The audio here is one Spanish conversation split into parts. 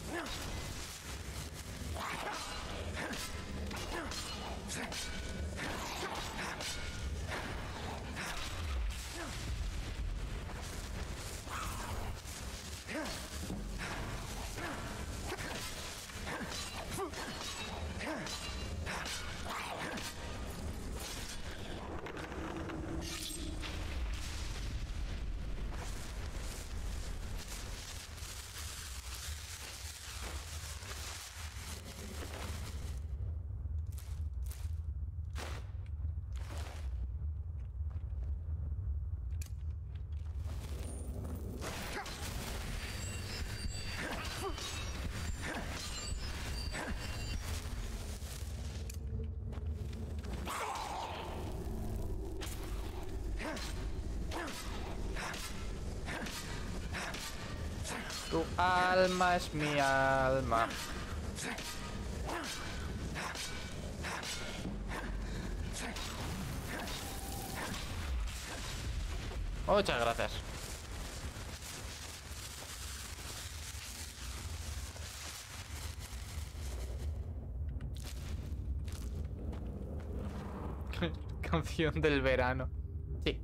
Tu alma es mi alma. Muchas gracias. Canción del verano. Sí.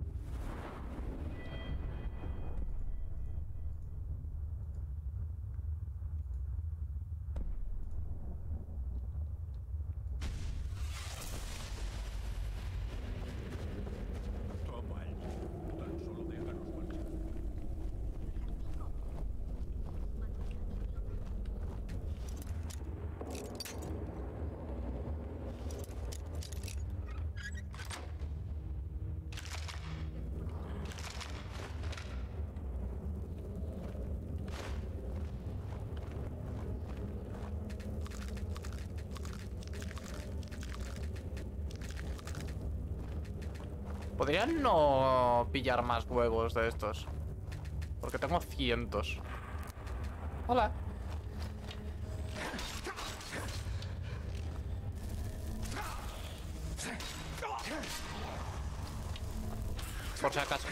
Podrían no pillar más huevos de estos. Porque tengo cientos. Hola. Por si acaso.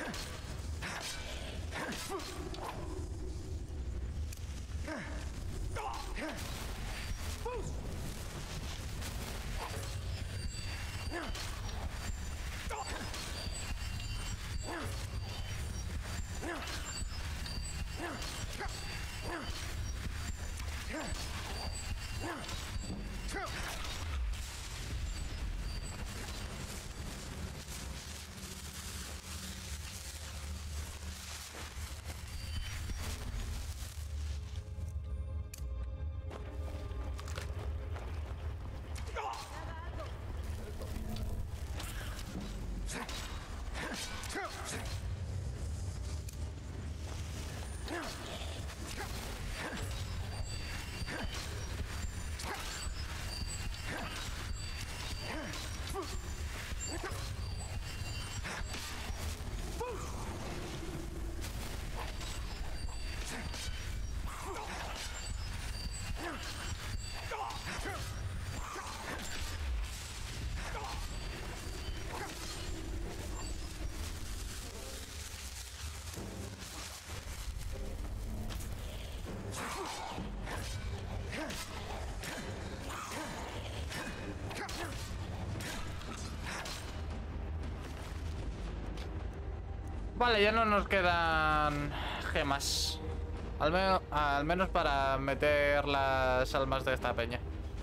Vale, ya no nos quedan gemas. Al menos para meter las almas de esta peña.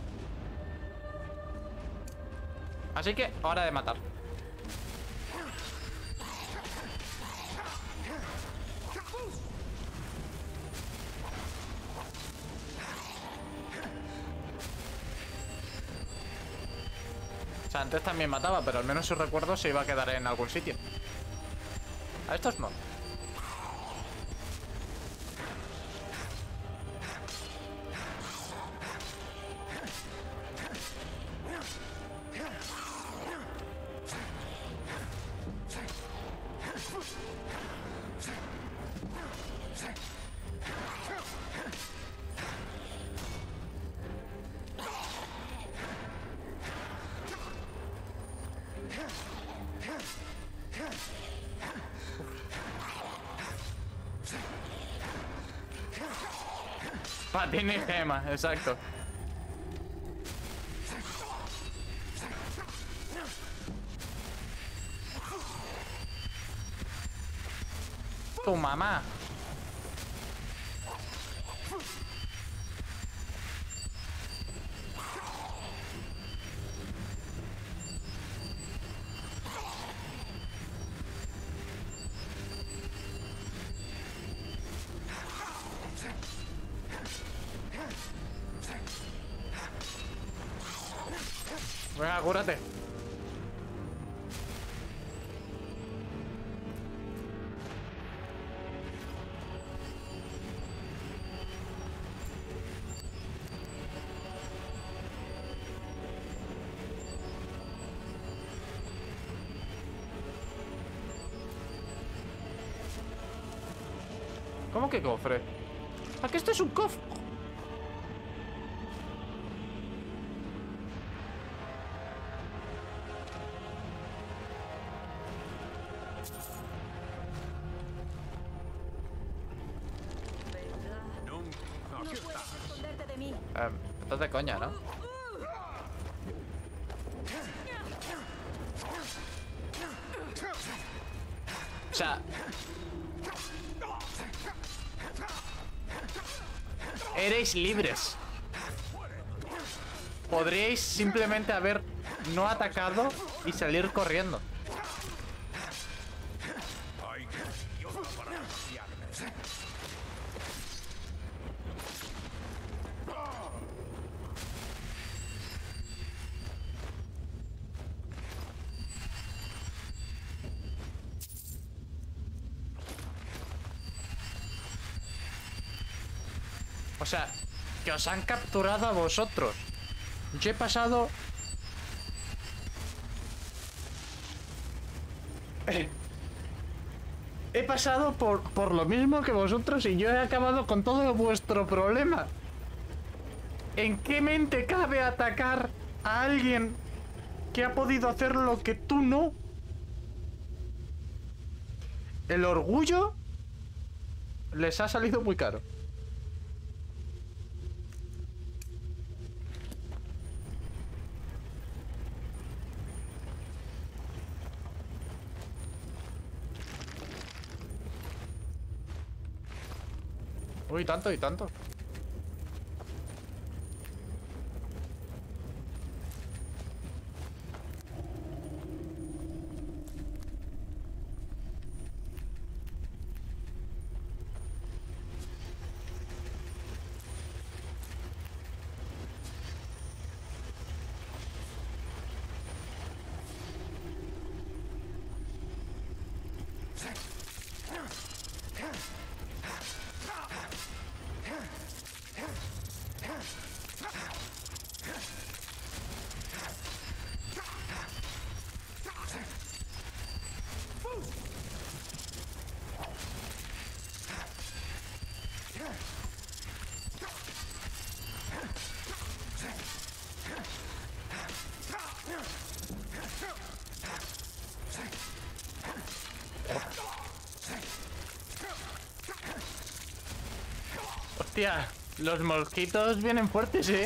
Así que, hora de matar. O sea, antes también mataba, pero al menos si recuerdo se iba a quedar en algún sitio. A estos no. Patín y gema, exacto. Tu mamá. Venga, cúrate. ¿Cómo que cofre? ¿A qué esto es un cofre? No puedes esconderte de mí. Estás de coña, ¿no? O sea... Erais libres. Podríais simplemente haber no atacado y salir corriendo. O sea, que os han capturado a vosotros. Yo he pasado... He pasado por lo mismo que vosotros y yo he acabado con todo vuestro problema. ¿En qué mente cabe atacar a alguien que ha podido hacer lo que tú no? El orgullo les ha salido muy caro. Uy, tanto y tanto. Hostia, los mosquitos vienen fuertes, ¿eh?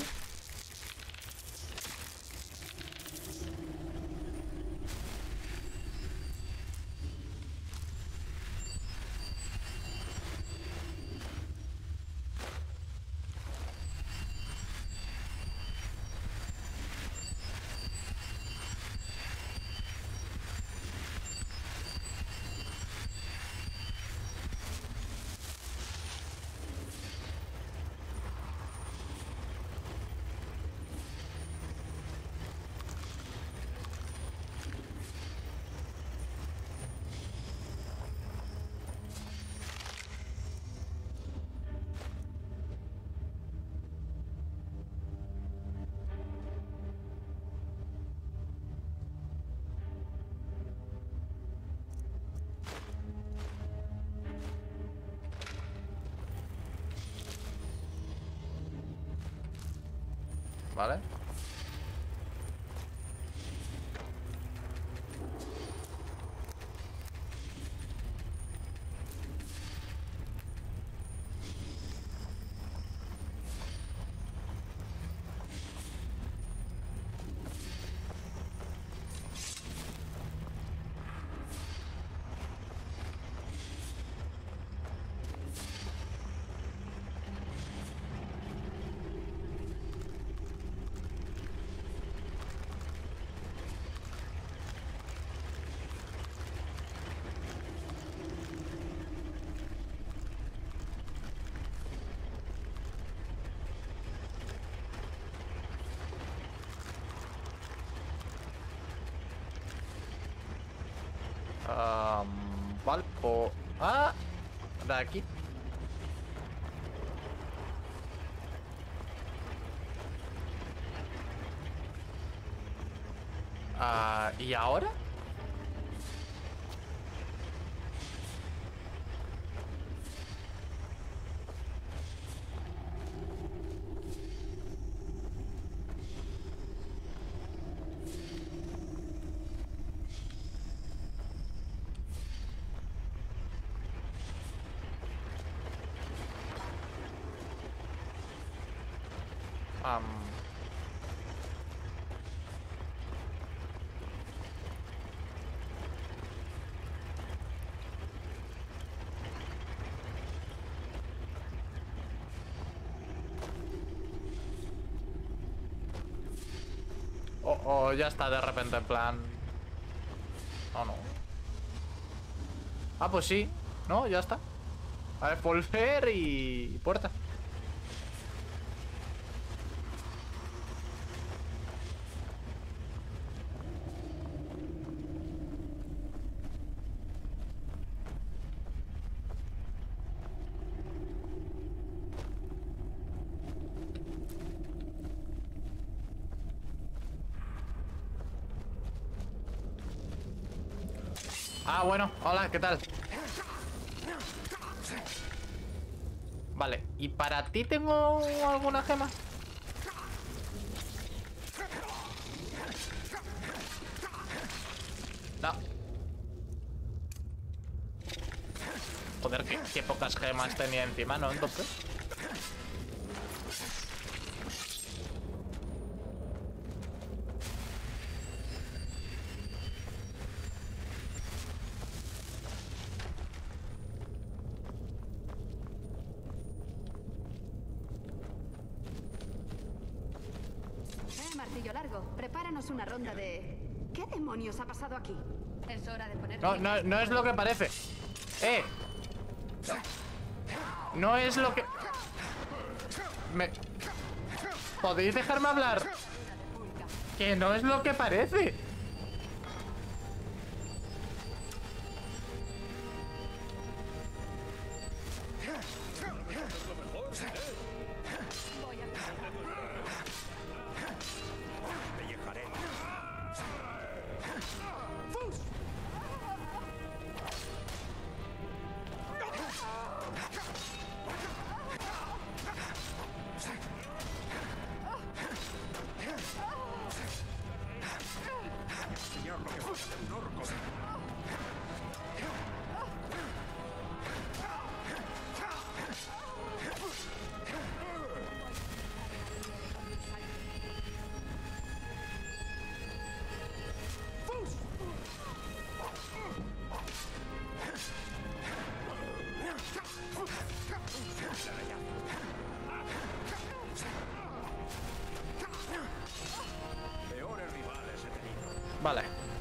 Vale. puerta aquí. ¿Y ahora? O ya está de repente en plan... No. Ah, pues sí. No, ya está. A ver, volver y puerta. Ah, bueno, hola, ¿qué tal? Vale, ¿y para ti tengo alguna gema? No. Joder, qué pocas gemas tenía encima, ¿no? Entonces... Martillo largo, prepáranos una ronda de... ¿Qué demonios ha pasado aquí? Es hora de poner... No es lo que parece. No es lo que... ¿Podéis dejarme hablar? Que no es lo que parece. Vale.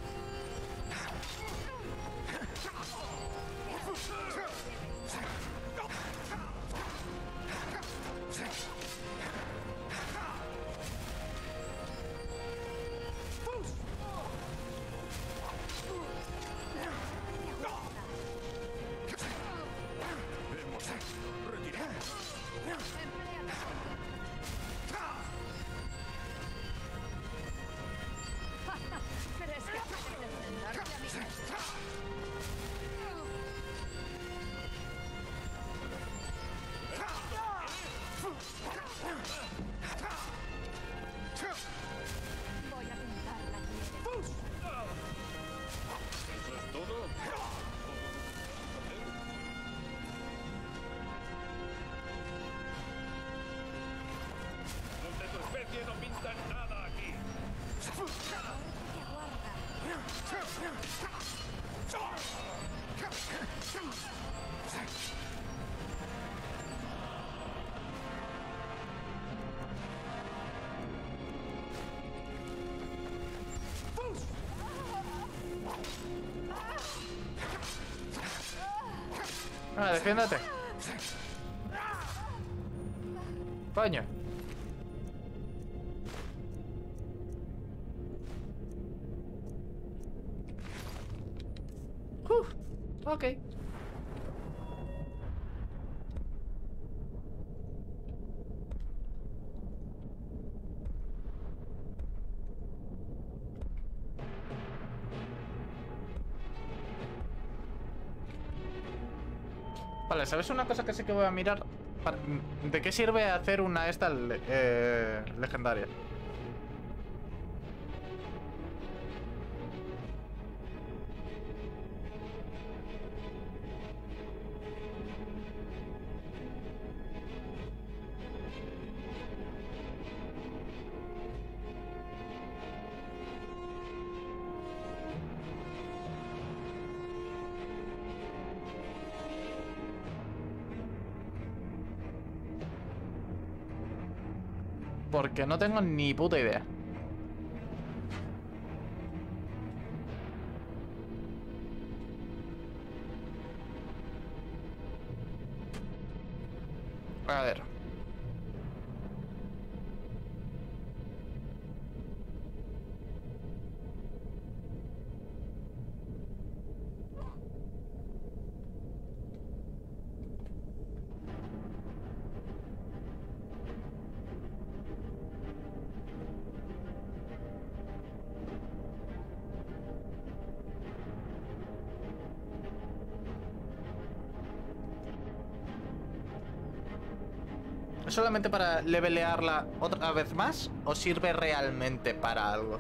Defiéndete. Coño. Ok. Vale, ¿sabes una cosa que sé que voy a mirar? ¿De qué sirve hacer una esta legendaria? Porque no tengo ni puta idea. A ver. ¿Es solamente para levelearla otra vez más? ¿O sirve realmente para algo?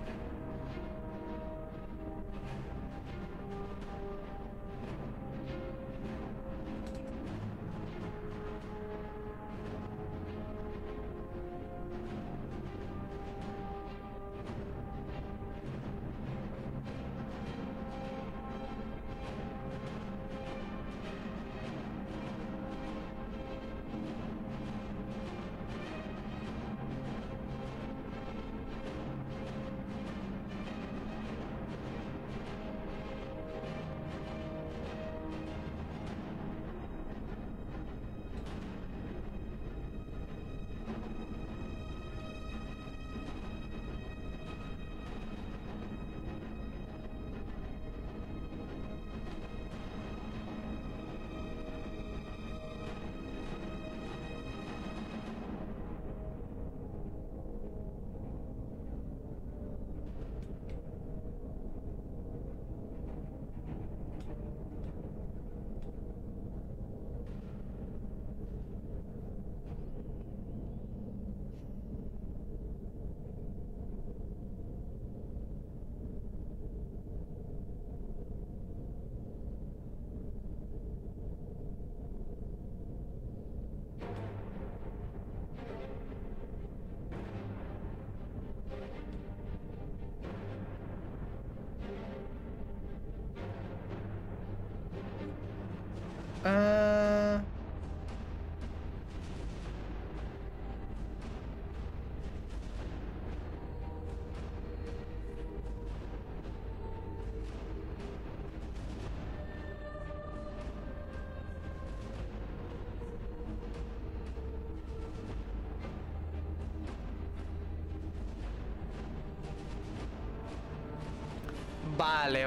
Vale.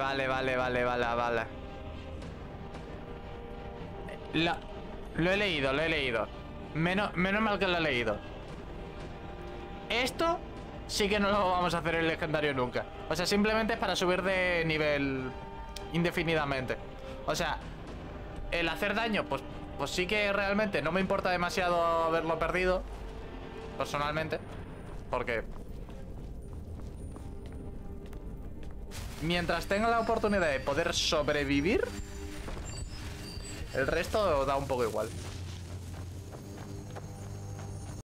Lo he leído. Menos mal que lo he leído. Esto sí que no lo vamos a hacer en legendario nunca. O sea, simplemente es para subir de nivel indefinidamente. O sea, el hacer daño, pues sí que realmente no me importa demasiado haberlo perdido, personalmente, porque mientras tenga la oportunidad de poder sobrevivir, el resto da un poco igual.